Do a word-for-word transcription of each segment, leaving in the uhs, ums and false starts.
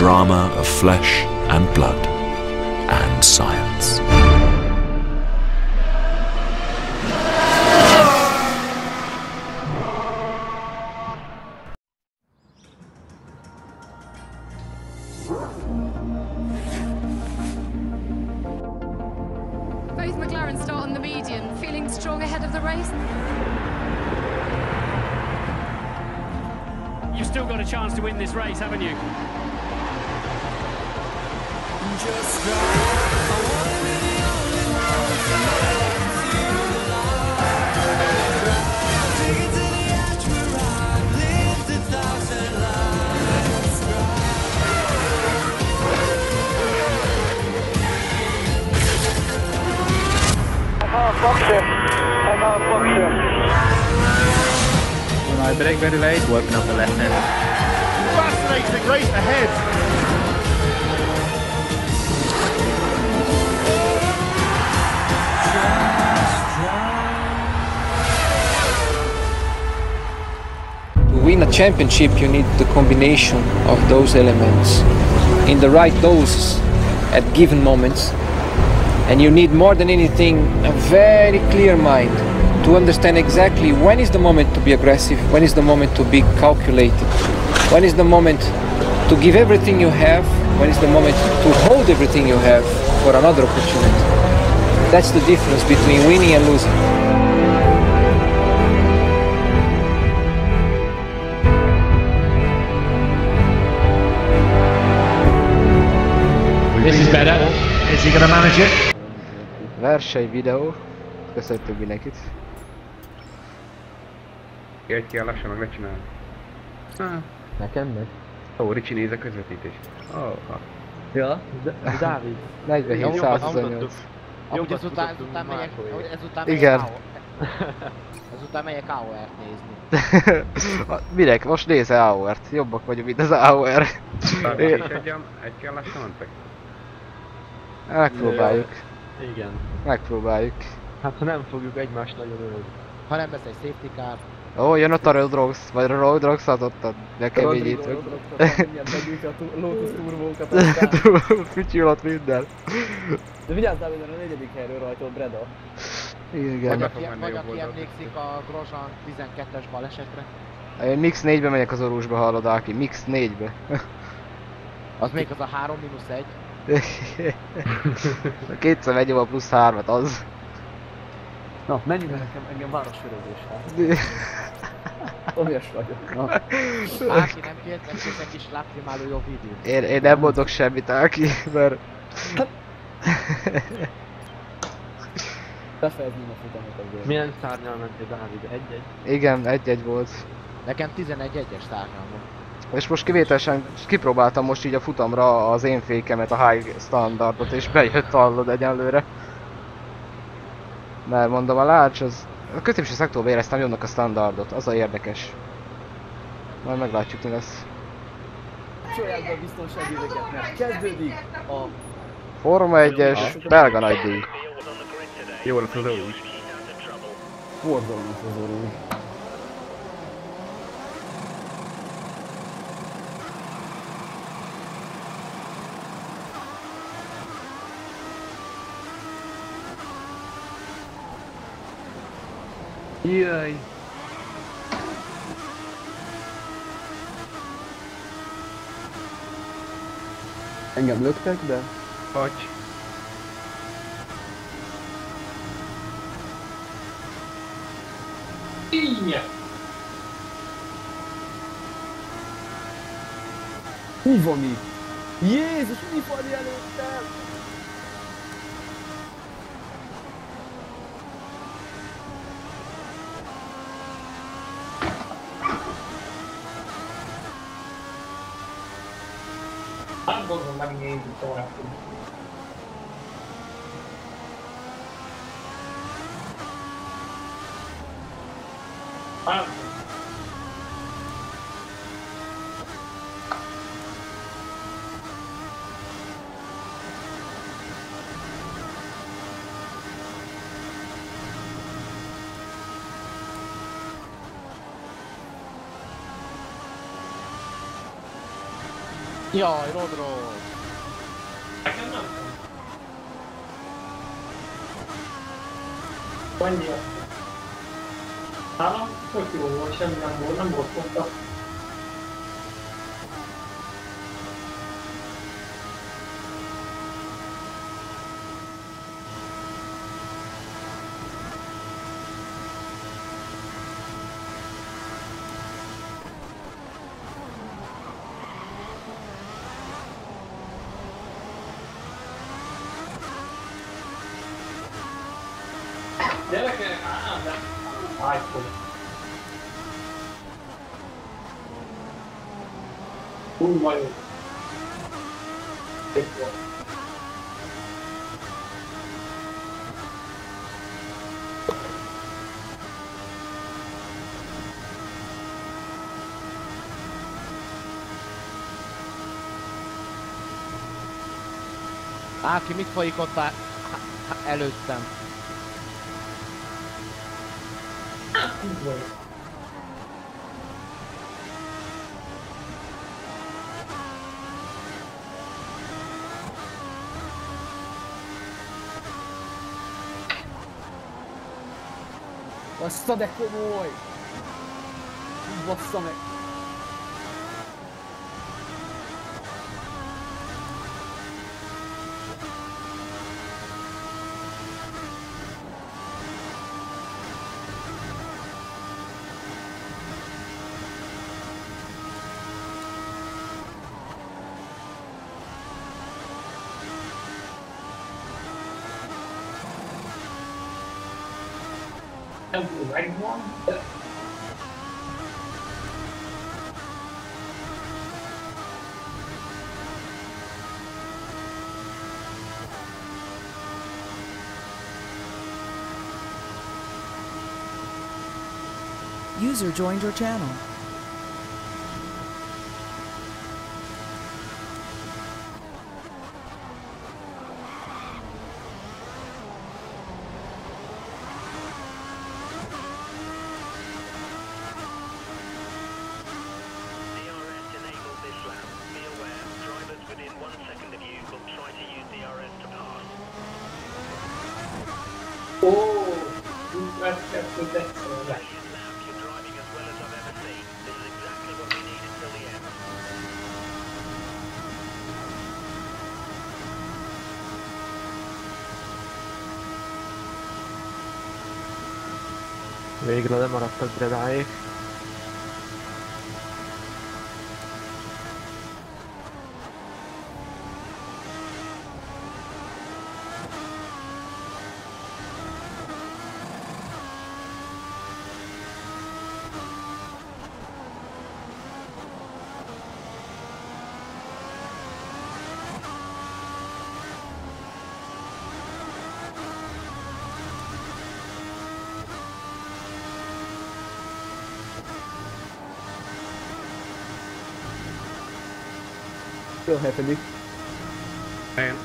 drama of flesh and blood and science. Both McLaren start on the medium, feeling strong ahead of the race. You've still got a chance to win this race, haven't you? Just I brake very late, working on the left hand. Fascinating race ahead. To win a championship, you need the combination of those elements in the right doses at given moments, and you need more than anything a very clear mind to understand exactly when is the moment to be aggressive, when is the moment to be calculated, when is the moment to give everything you have, when is the moment to hold everything you have for another opportunity. That's the difference between winning and losing. This is better. Is he gonna manage it? Verseny videó. Köszöntünk mindenkit. Jöjj ki a lassan, meg lecsinálni. Ah. Nekem meg? Ó, Ricsi néz a közvetítést. Ó, ha. Ja, Dávid. negyvenhét százhuszonnyolc. Amúgy ezután, ezután megyek, ezután igen. Ezután megyek á o er-t nézni. Minek? Most nézze á o er-t. Jobbak vagyunk, mint az á o er. És egy, egy kell lassan mentek? Megpróbáljuk. Igen. Megpróbáljuk. Hát ha nem fogjuk egymást nagyon ölni. Ha nem lesz egy safety car. Ó, jön ott a Road Dogs, vagy a Road Dogs adottan. Ne keményítünk. Mindjárt meggyújtja a Lotus turbókat aztán. Fütyül ott minden. De vigyázzál, hogy a negyedik helyről rajtol Breda. Igen. Vagy aki, vagy aki emlékszik a Grosjean tizenkettes balesetre. Én Mix négybe megyek az orvosba, hallod, Áki. Mix négybe. Az még az a három mínusz egy. Kétszer megyem a plusz hármat, az. Na, menjünk be nekem, engem városfürödés. Olyas vagyok, na. Áki nem kért, meg egy kis láprimáló jó videó. Én, én nem mondok semmit, Áki, mert... Befejezném a futamot azért. Milyen szárnyal mentél, Dávid? Egy-egy? Igen, egy-egy volt. Nekem tizenegy egyes szárnyal volt. És most kivételesen kipróbáltam most így a futamra az én fékemet, a high standardot, és bejött, hallod, egyenlőre. Mert mondom, a Larch az... A középső szektorba éreztem jobbnak a standardot, az a érdekes. Majd meglátjuk, mi lesz. Csolják be a biztonsági öveket, mert kezdődik a... Forma egyes, belga nagydíj. Jó lesz az úgy. Borzalmas az orú. Jaj! Engem löktek, de... Hagy! Így! Mi van itt? Jézus, mi van előttem? I'm going to let me in the door. Ah. Jaj, Rodro! Nekem nem tudom. Annyira. Nálam tök jó volt, semmi nem volt, nem volt mondta. Gyerekek, á, de... Ájfog. Úgy vagyok. Szép volt. Áki, mit folyik ott á- előttem? Úgy vagyok. Bassza, de komoly! Bassza meg! Nem tudom, megvan, de... User joined your channel. Oh, that's that's that's right. Végre lemaradtak Bredáék. Still happening. Man.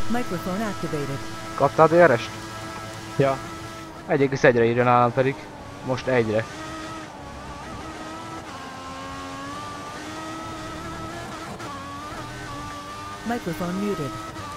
Microphone activated. Kaptad dé er-est? Ja. egy egész egyre írja nálam pedig. Most egyre. Microphone muted.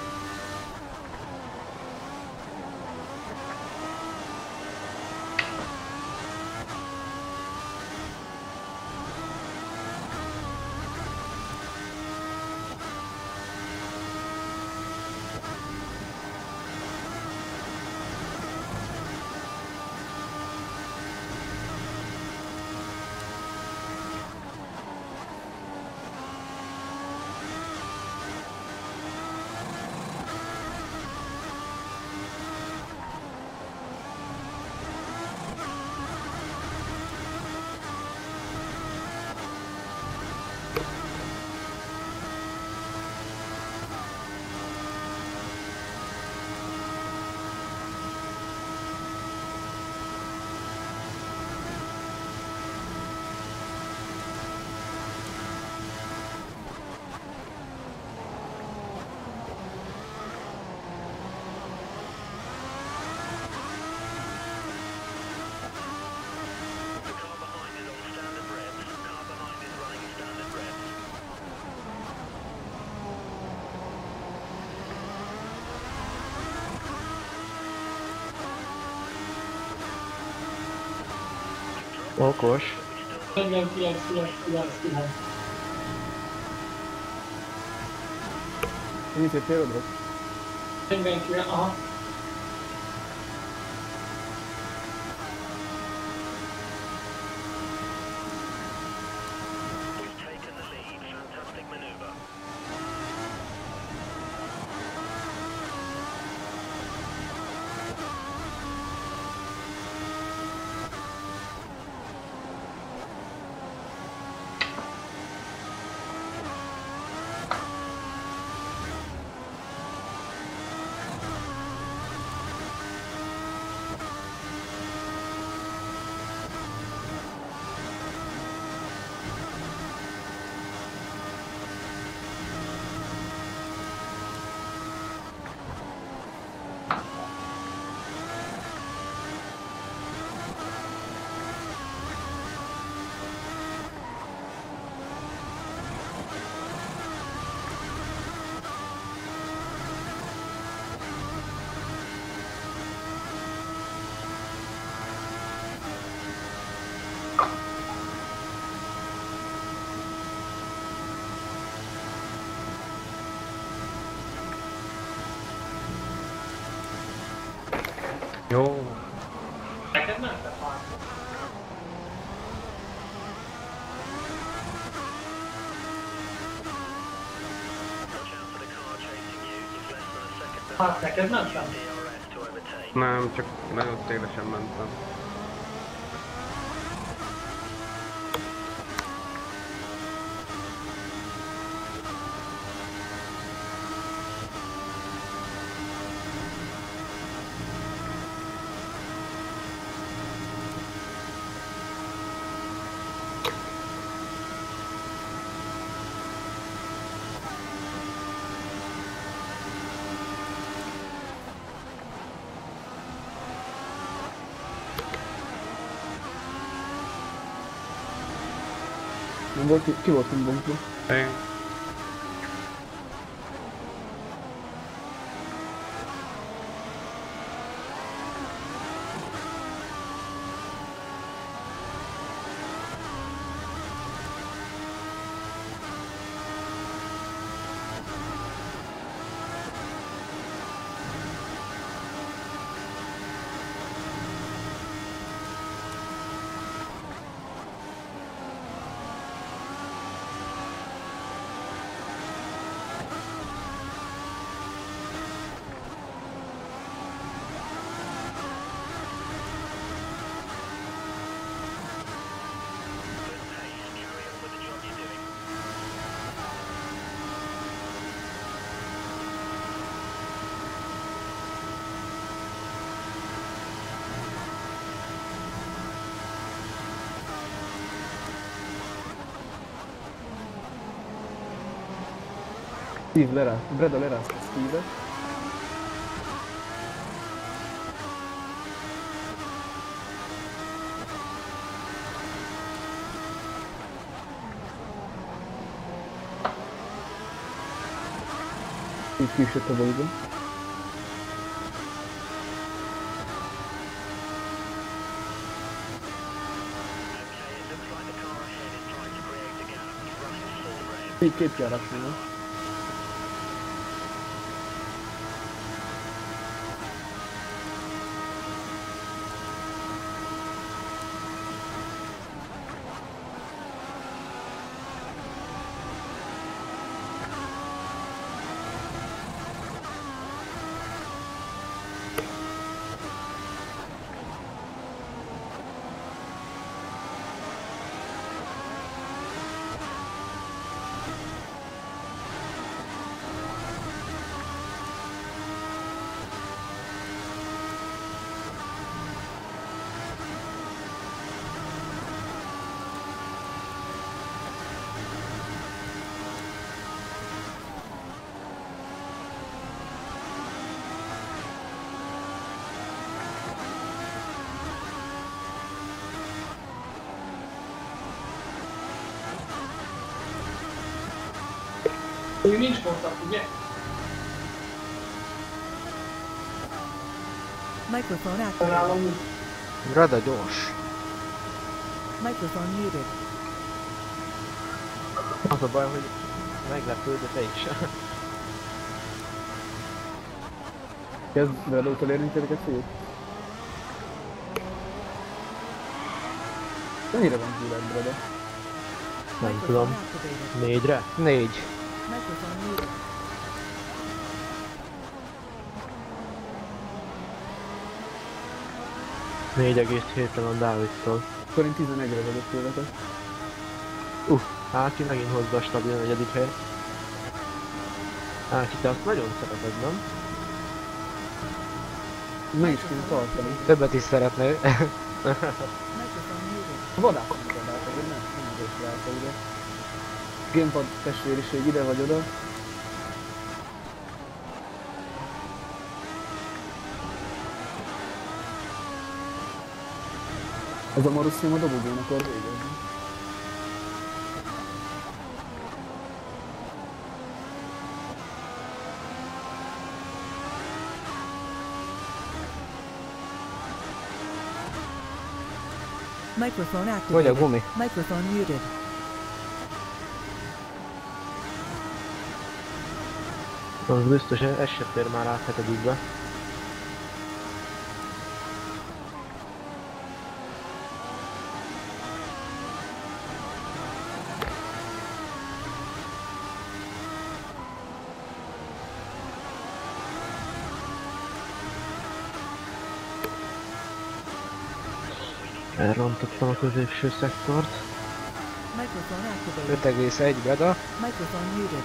Okos. negyvenkilenc kilenc kilenc kilenc. Nincs egy térodrog? negyvenkilenc, aha. Jó. Neked ment a pár. Hát neked nem sem. Nem, csak nagyon szélesen mentem. Volt, ki volt Bunkó? Én. Steve lerá, Breda lerázta Steve-et. Így kisött a bolygón. Így képjárat nem? Ő nincs kontak, ugye? Microphone activated. Brada gyors. Microphone muted. Az a baj, hogy meglepő, de te is. Kezd Brada utolérni tényleg ezt fiúk? Mennyire van híled Brada? Nem tudom. Négyre? Négy. Microphone muted. négy egész héten van Dávidtól. Akkor én tizenegyre vagyok tőletek. Uff, Áki megint hozza a stabil negyedik helyet. Áki, te azt nagyon szereted, nem? Meg is kéne tartani. Többet is szeretne. Microphone muted. Vadászom a vadát, hogy nem, nem az is ráta ide. Gamepad testvériség ide vagy oda. Ez a marusznyom a dobogón akar végezni. Microphone activated. Hogy a gumi? Microphone muted. Az biztos, ez se fér már át hetedikbe. Elrontottam a középső szektort. Microphone activated. öt egész egy Breda. Microphone muted.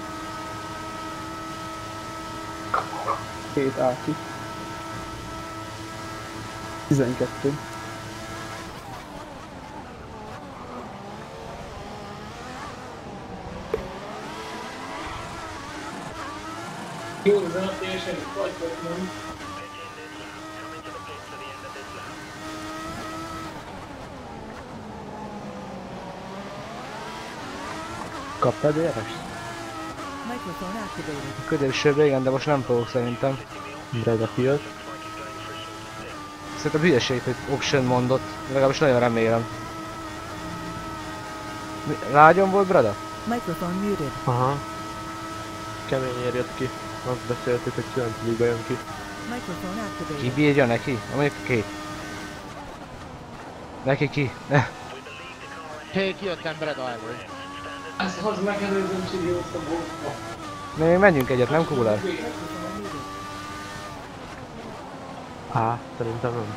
Két Áki. tizenkettő. Jó, az a teljesen vagy vagy nem. Kaptad érest? Microphone activated. A középsőben igen, de most nem fogok szerintem. Breda kijött. Szerintem hülyeség, hogy option mondott, legalábbis nagyon remélem. Mi, lágyon volt Breda? Microphone muted. Aha. Keményért jött ki. Azt beszéltük, hogy kilencedikbe jön ki. Microphone activated. Ki bírja neki? Amelyik ki? Neki ki? Ne. Hé, kijöttem Breda elől. Ezt az megelőzöm csigiót a boltba. Még menjünk egyet, nem Cooler? Microphone muted. Á, szerintem nem.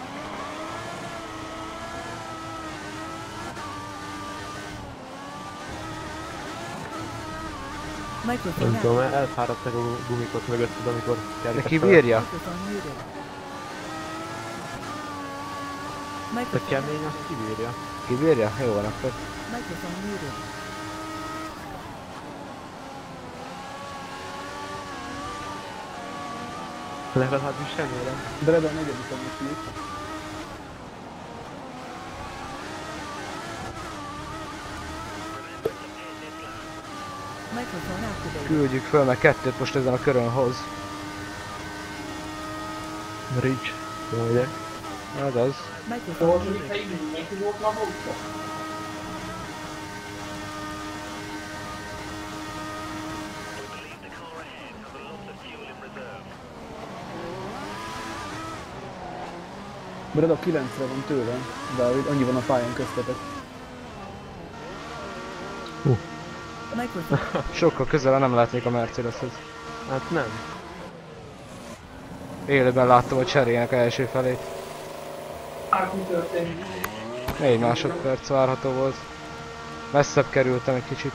Microphone Nem tudom, activated. elfáradtak a gumikot mögötted, amikor De ki bírja? Microphone muted. A Microphone kemény azt kibírja. Kibírja? Jó van akkor. Microphone muted. Legalábbis remélem. Breda a negyedik a most. Microphone activated. Küldjük föl, mert kettőt most ezen a körön hoz. Rich. Jó, ugye? Ez az. Microphone muted. Breda kilencre van tőle, de annyi van a pályán köztetek. Microphone. Sokkal közel nem látnék a Mercedeshez. Hát nem. Élőben láttam a cserének első felét. Hát mi történik? Négy másodperc várható volt. Messzebb kerültem egy kicsit.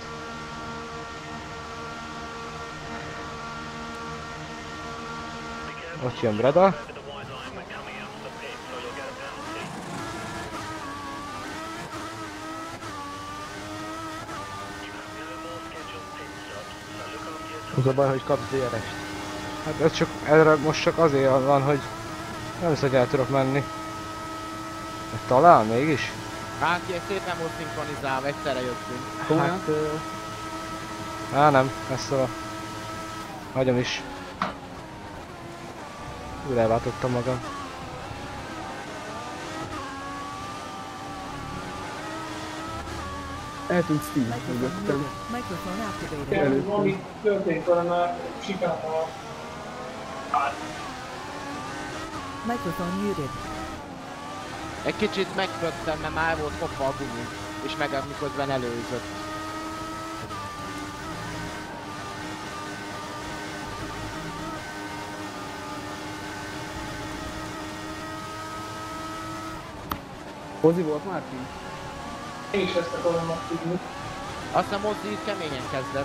Ott jön Breda. Az a baj, hogy kapsz dé er est. Hát ez csak, erre most csak azért van, hogy nem hiszem, hogy el tudok menni. De talán mégis? Hát ilyen szépen volt szinkronizálva, egyszerre jöttünk. Hát... Uh... Á nem, messze van. Hagyom is. Újra elváltottam magam. Eltűnt Steve, mögöttem. Microphone activated. Előtt valami történt velem a sikával. Microphone muted. Egy kicsit megköttem, mert már volt kopva a gumi, és meg miközben előzött. Hozi volt már ki? Én is ezt akarom megtudni. Azt hiszem Ozzy itt keményen kezdett.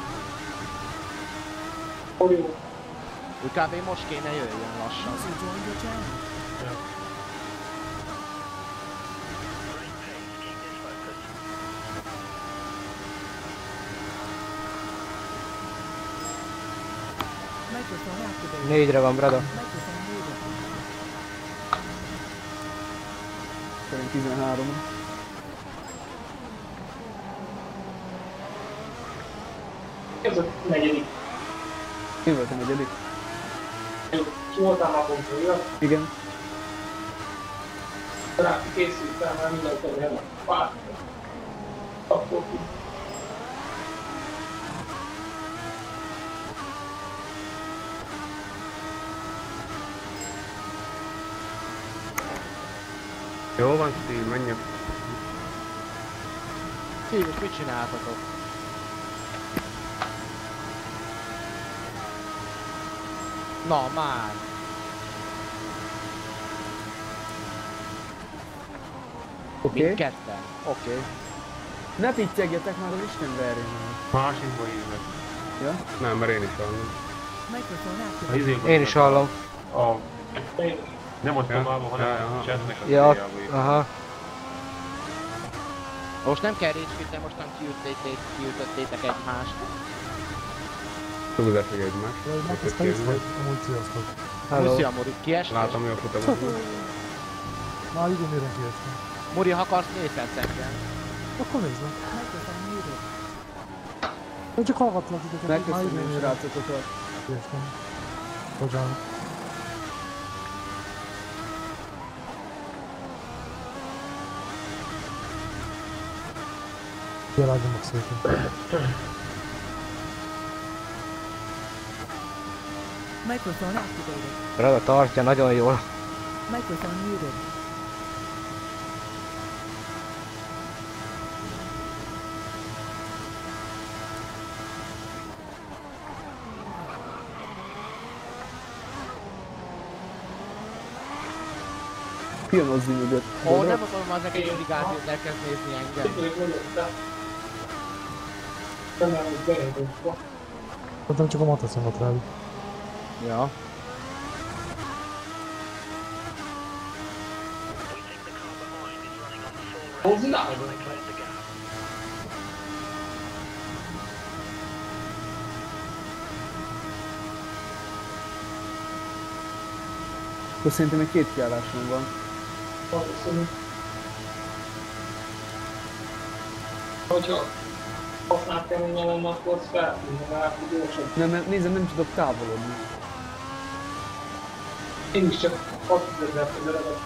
Hol jó? Úgy kb. Most kéne jöjjön lassan. User joined your channel. Microphone activated. Négyre van Breda. Microphone muted. Szerint tizenhárom. Ez a negyedik. Én voltam negyedik. Ki voltál már pontolja? Igen. Rá készültem, már mindent elég. Pár. Akkor ki. Jó van, Steve, menjek. Szívük, mit csináltatok? Na már! Oké. Okay. Mindketten. Oké. Okay. Ne piccegjetek már az Isten verjén. Másikba hívnak. Ja? Nem, mert én is hallom. Microphone activated. Én is hallom. A... Nem ott tovább, hanem a chatnek a Ja, céljába. aha. Most nem kell récskéten, mostan kiütötték, kiütöttétek egymást. Túlzás meg egymást. Amúgy sziasztok. Hello. Szia Muri, kiestél? Látom, hogy a futamot. Már igen, mire kiestem. Muri, ha akarsz, nézhetsz engem. Akkor nézd meg. Microphone muted. Én csak hallgatlak titeket. Megköszönöm, srácokat. Kiestem. Bocsánat. Jelenleg meg szépen. Microphone activated. Breda tartja nagyon jól. Microphone muted. Ki jön Ozzy mögött? Ó, nem akarom az egész brigádiót elkezd nézni engem. Szerintem csak a mateszomat rájuk. Ja. Akkor szerintem egy két kiálláson van. Hogyha Használ keményen lenne, akkor az feltűnne, mert gyorsabb. Nem, nem, nézem, nem tudok távolodni. Én is csak hatszor közeledek.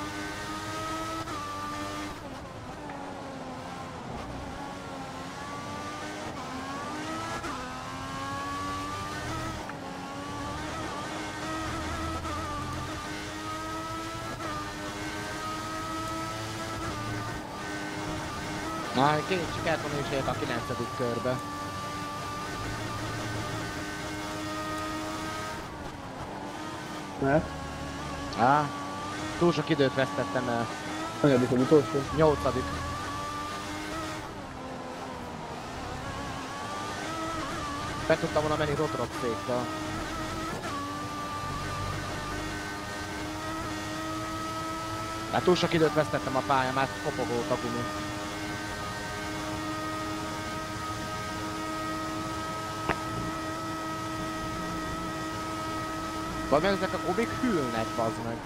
Na, két sikert van is ért a kilencedik körbe. Mert? Á, túl sok időt vesztettem el. Hanyadik az utolsó? Nyolcadik. Be tudtam volna menni rotorok székkel. Hát túl sok időt vesztettem a pályán, már kopogott a gumi. Vagy meg ezek a gumik hűlnek, bazd meg.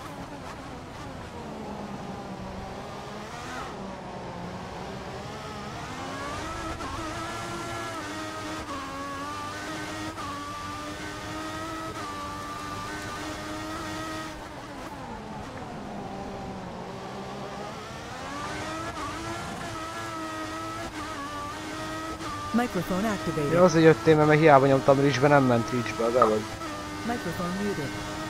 Microphone activated. Ja, azért jöttél, mert hiába nyomtam reachbe, nem ment reachbe, az elég. Microphone muted.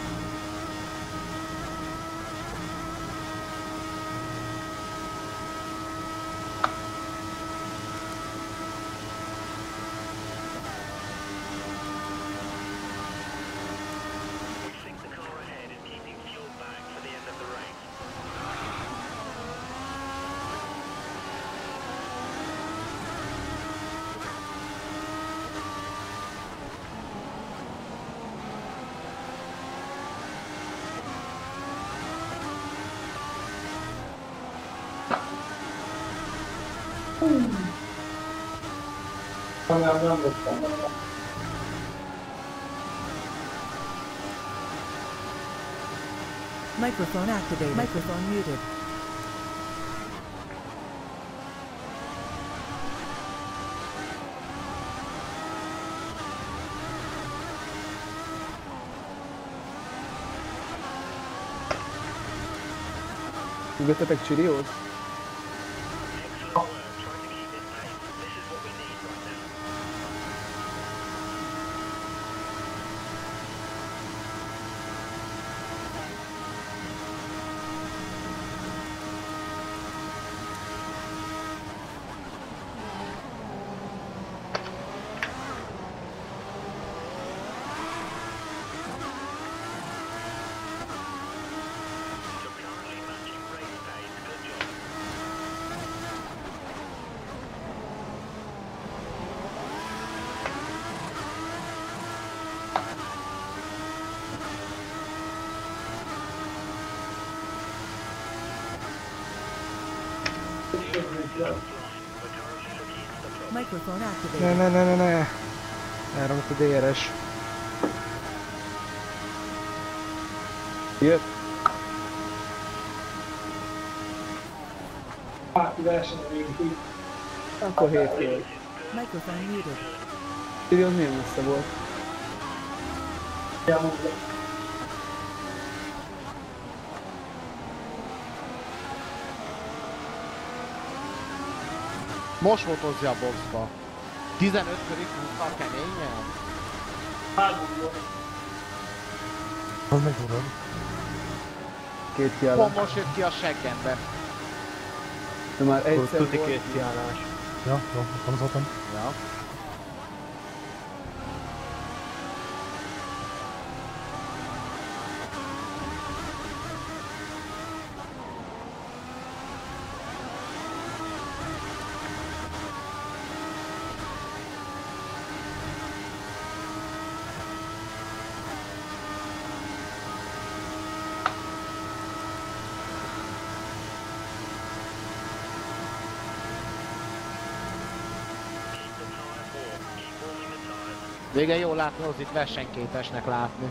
Nem, nem voltam. Microphone activated. Microphone muted. Üvetetek Csiriót? Microphone Ne, activated. ne, ne, ne, ne. Elromlott a dé er es. Jött. Párti verseny a végig. Akkor hét kör. Microphone muted. Csiriót milyen messze volt? Ja, mondom. Most volt hozzá a boxba. tizenöt körig húzta keményen? Három volt. Az meg urad. Két kiállás. Pont most jött ki a seggembe. De már egyszer Tuti volt. két kiállás. Ja, jó, van az open. Ja. Végén jól látni, az itt versenyképesnek látni.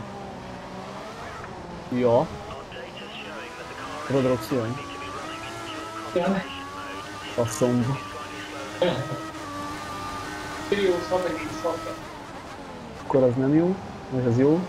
Ja. Rodroxion. Igen. A szomba. Sirius hat egész hat. Akkor az nem jó, vagy az jó.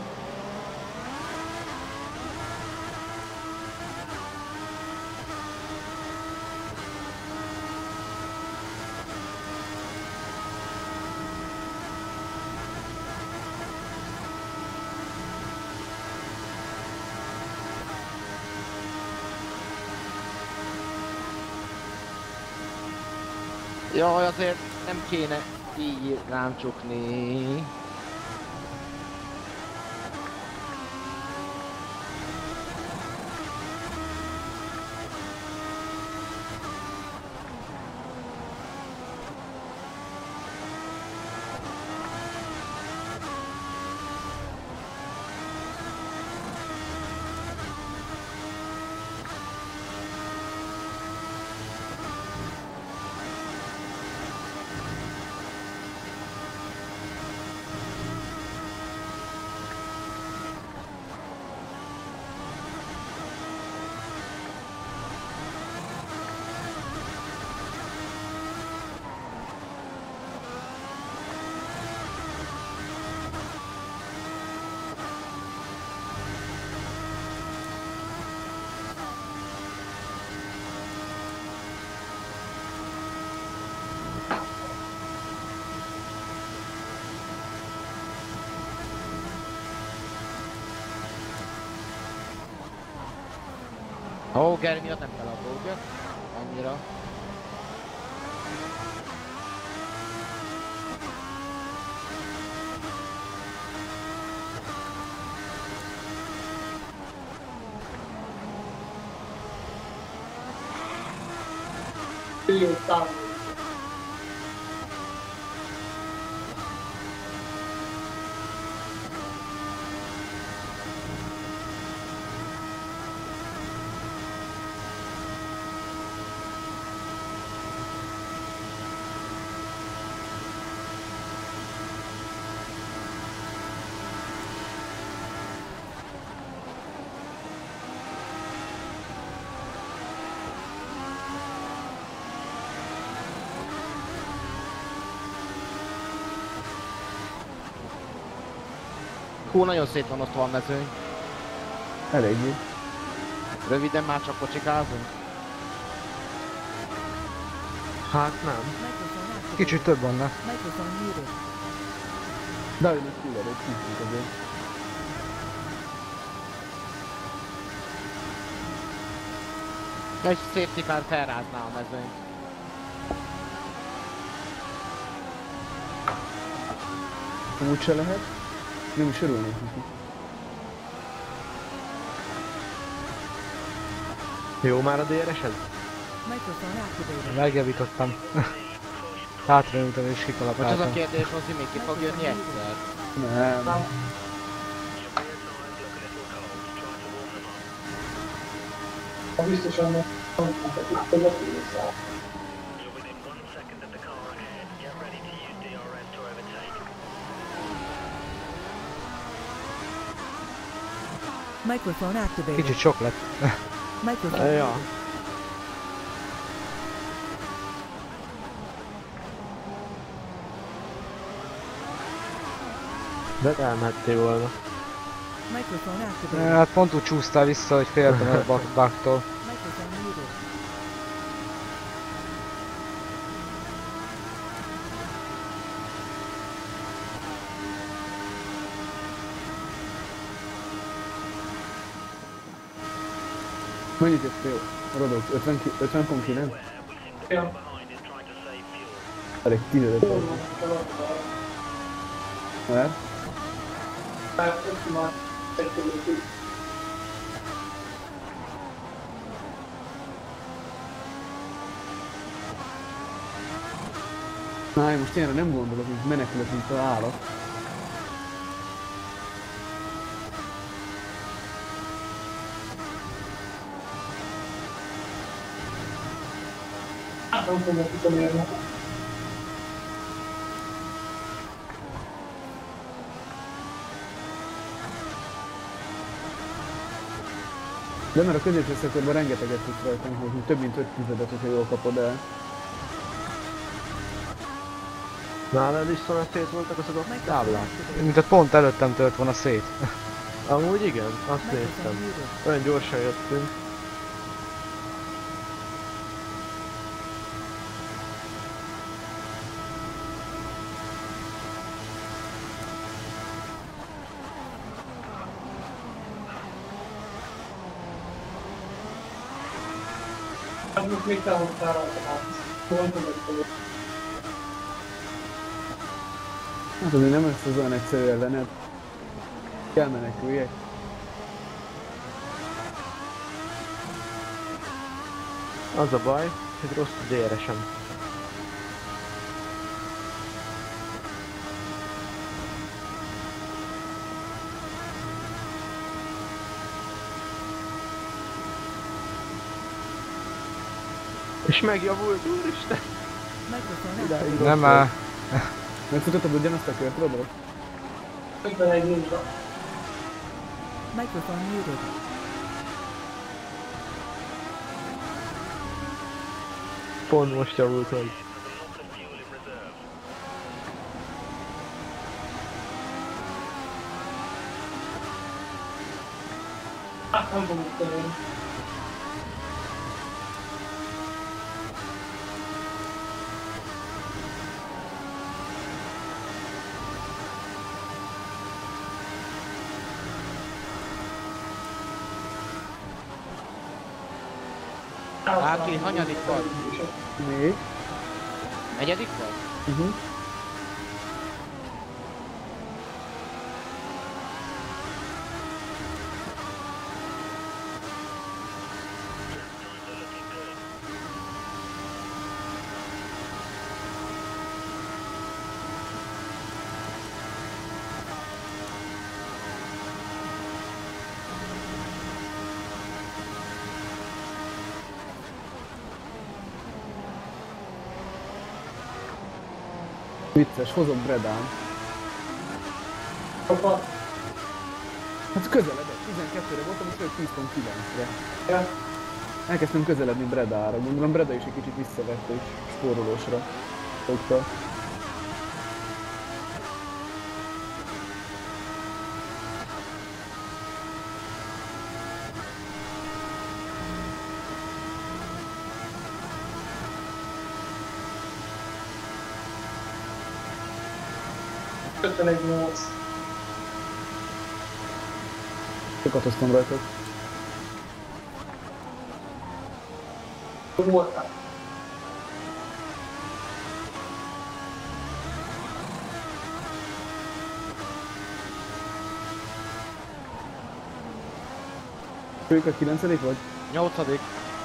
Jaj, azért nem kéne így rám csukni. Ó, Gary miatt nem kell aggódjak. Annyira. Sirius távol. Hú, nagyon szét van osztva a mezőny. Eléggé. Röviden már csak kocsikázunk. Hát nem. Kicsit több vannak. De hogy most kiverőt kicsit azért. Egy safety car felrázná a mezőnyt. Úgy se lehet. Nem is örülnék neki. Jó már a dé er es-ed? Megjavítottam. Hátraültem és Most kikalapáltam. az a kérdés, hogy még ki fog jönni egyszer? Nem. Ha biztosan nem. Microphone activated. Kicsit sok lett. Microphone. Ja. De elmehettél volna. Microphone activated. Hát pont úgy csúsztál vissza, hogy féltem el a bugtól. Microphone muted. Mennyit jött jó? Rodok, ötven pont kilenc? Ja. Elég tizenöt volt. Mert? Mert öt már egy között. Na, én most ilyenre nem gondolok, hogy menekülök, mint az állat. Hát nem fogok utolérni. De mert a középső szektorban rengeteget tudsz rajtam, hogy több mint öt tizedet, hogyha jól kapod el. Nálad is szóval szét voltak azok a táblák? Mint a pont előttem tört volna szét. Amúgy igen, azt néztem. Olyan gyorsan jöttünk. Hát még te hoztál rajta, hát azért nem lesz az olyan egyszerű ellened. Kell meneküljek. Az a baj, hogy rossz a dé er esem. És megjavult, úristen! Idáig Nem már. Megfutottad ugyanazt a kört, Rodolf? ötven egy ninja. Microphone muted. Pont most javult meg. Hát nem fogok tenni. Áki, hanyadik vagy? Még. Negyedik vagy? Uh-huh. Vicces, hozok Bredán. Hoppá. Hát közeledek, tizenkettőre voltam, és vagyok tíz pont kilencre. Ja. Elkezdtem közeledni Bredára, gondolom Breda is egy kicsit visszavett és spórolósra fogta. ötvenegy nyolc. Sokat hoztam rajtad. Hogy voltál? Ők a kilencedik vagy? Nyolcadik.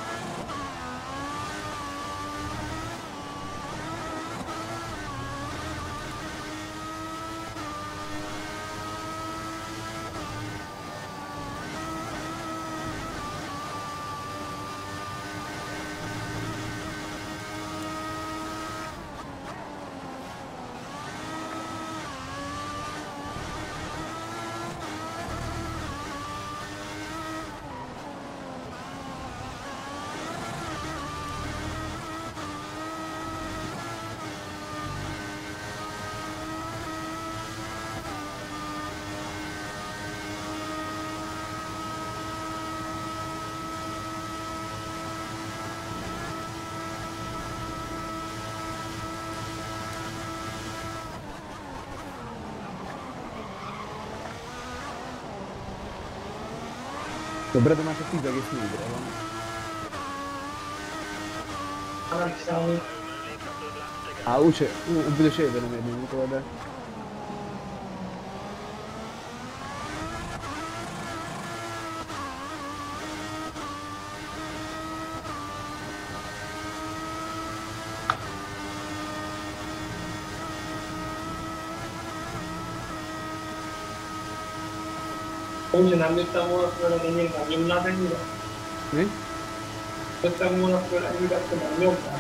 A Breda már csak tíz egész négyre van. Nem számít. Á, úgyse, büdös évben nem érném mikor, de... Úgy nem jöttem volna föl, hogy nyilván nyomnád ennyire? Mi? Jöttem volna föl ennyire, hogy nem nyomnád?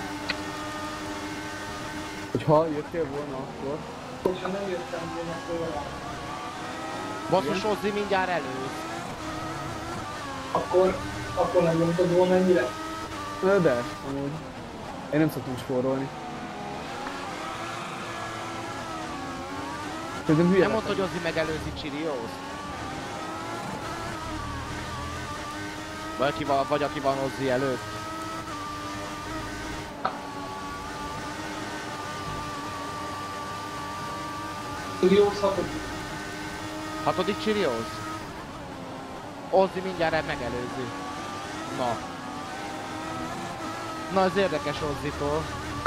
Hogyha jöttél volna akkor... Hogyha nem jöttem volna föl, Basszus, Ozzy mindjárt elő. akkor, akkor nem nyomtad volna ennyire? De, amúgy. Én nem szoktam spórolni. Nem mondta, hogy Ozzy megelőzi Chirios? Vagy aki van, vagy aki van Ozzy előtt? Chirios hatodik. Hatodik Chirios? Ozzy mindjárt megelőzi. Na. Na, ez érdekes Ozzytól.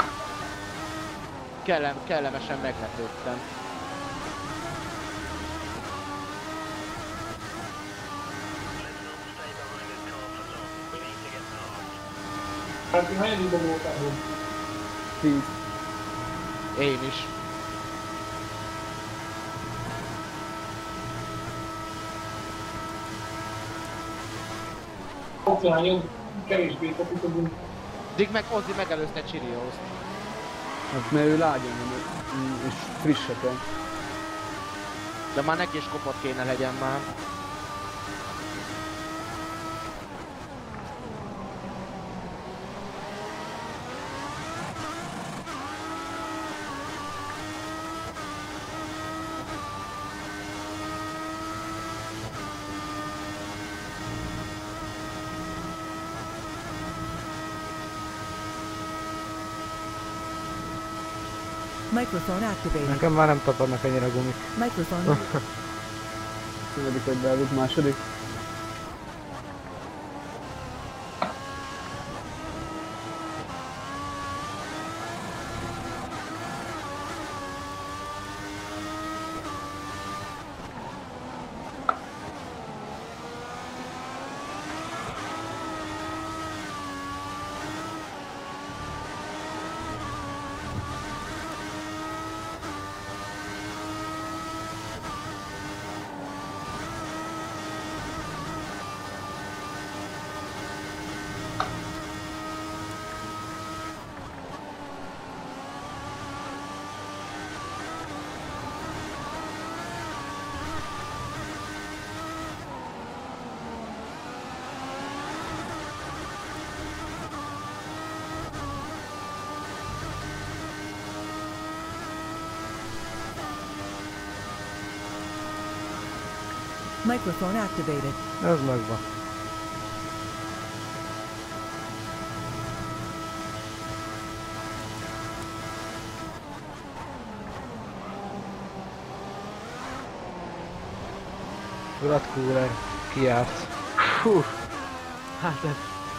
Kellem, kellemesen meglepődtem. Hát ti hányadikban voltál? Tíz. Én is. Ott lányod, kevésbé kapitogunk. Dig meg Ozzy megelőzte Chirios. Hát mert ő lágyan van, és frisseken. De már neki is kopott kéne legyen már. Microphone activated. Nekem már nem tapadnak ennyire gumik. Microphone. Tizedik vagy Dávid, második. Microphone activated. Ez megvan. Urat Cooler kiárt. Fú. Hát ez...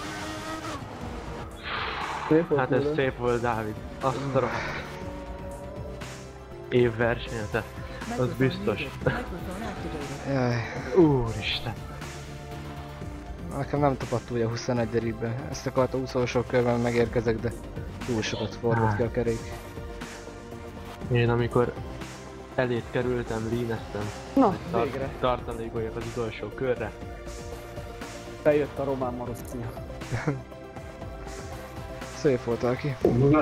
Szép volt, Hát ez Cooler. szép volt, Dávid. Azt a rohadt. Év versenyete. Az biztos. Jaj. Úristen. Nekem nem tapadt úgy a huszonegyedik-be. Ezt akart a utolsó körben megérkezek, de túl sokat forgott ki a kerék. Én amikor elét kerültem, líneztem. Na, tar végre. Tartalékoljak az utolsó körre. Bejött a román maroszcia. Szép volt aki.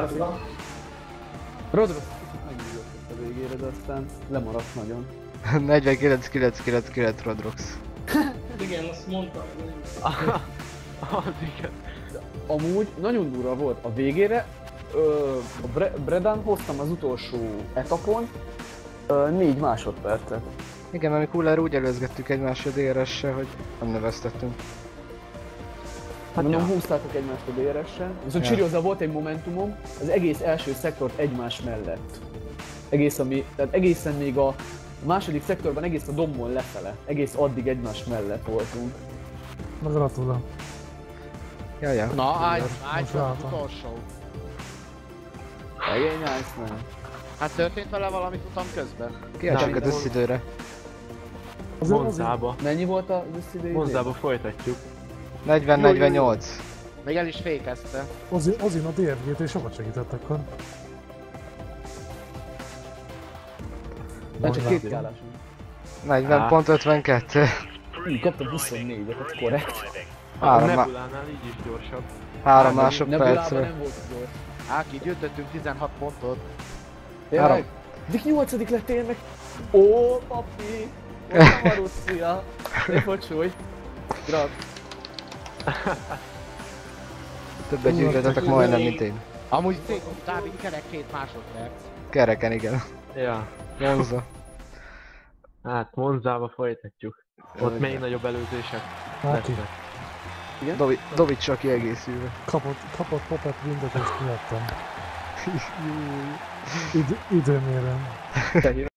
Rodros kicsit megnyugodott a végére, de aztán lemaradt nagyon. negyvenkilenc kilenc kilenc Rodrox. Igen, azt mondtam. Az igen. Amúgy nagyon durva volt a végére. Ö, a Bre Bredán hoztam az utolsó etapon ö, négy másodpercet. Igen, mert mi Cooler úgy előzgettük egymást a dé er es-sel, hogy nem neveztettünk. Hát mondom, húztátok egymást a dé er es-sel. Viszont Ja. Chiriozzal volt egy momentumom, az egész első szektort egymás mellett. Egész ami, tehát egészen még a második szektorban egész a dombon lefele. Egész addig egymás mellett voltunk. Na gratulál. Ja, ja. Na, állj, állj Most fel az látom. utolsó. Egény állsz nem. Hát történt vele valami futam közben? Kiálltsuk az összidőre. Monzába. Mennyi volt az összidő? Monzába folytatjuk. negyven negyvennyolc. Még el is fékezte. Ozzy, Ozzy a dé ef gé-t és sokat segített akkor. Nem csak két kiállásunk. negyven pont ötvenkettő. Így kaptam huszonnégyet, ez korrekt. A Három, Nebulánál így is gyorsabb. három Nebulában másodpercre. nem volt gyors. Áki, gyűjtöttünk tizenhat pontot. Jaj, Dik nyolcadik lettél meg. Ó, papi! Ott a Marussia. Szép volt súly. Grat. Többet gyűjtöttetek majdnem, mint én. Amúgy szép, Dávid kerek két másodperc. Kereken, igen. Ja. Monza. Hát Monzába folytatjuk. Ott még nagyobb előzések Áki. lesznek. Igen? Dovi, Dovi csak kiegészülve. Kapott, kapott popet büntetést miattam. Id időmérem.